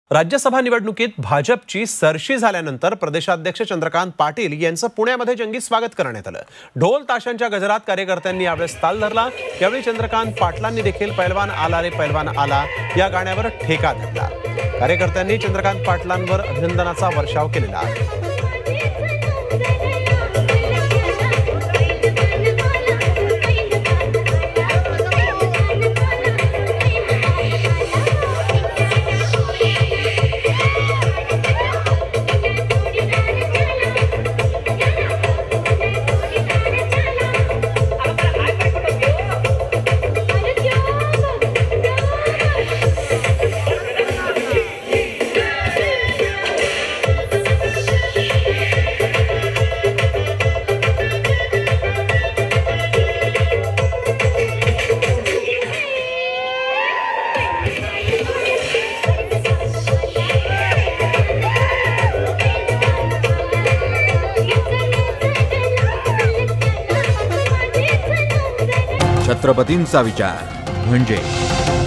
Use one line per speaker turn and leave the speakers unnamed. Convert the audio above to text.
राज्यसभा निवडणुकीत भाजपची सरशी झाल्यानंतर प्रदेशाध्यक्ष चंद्रकांत पाटील यांचं पुण्यामध्ये जंगी स्वागत करण्यात आलं। ढोल ताशांच्या गजरात कार्यकर्त्यांनी यावेळेस ताल धरला। यावेळी चंद्रकांत पाटलांनी देखील पैलवान आला रे पैलवान आला या गाण्यावर ठेका धरला। कार्यकर्त्यांनी चंद्रकांत पाटलांवर अभिनंदनाचा वर्षाव केलेला आहे।
छत्रपतींचा विचार म्हणजे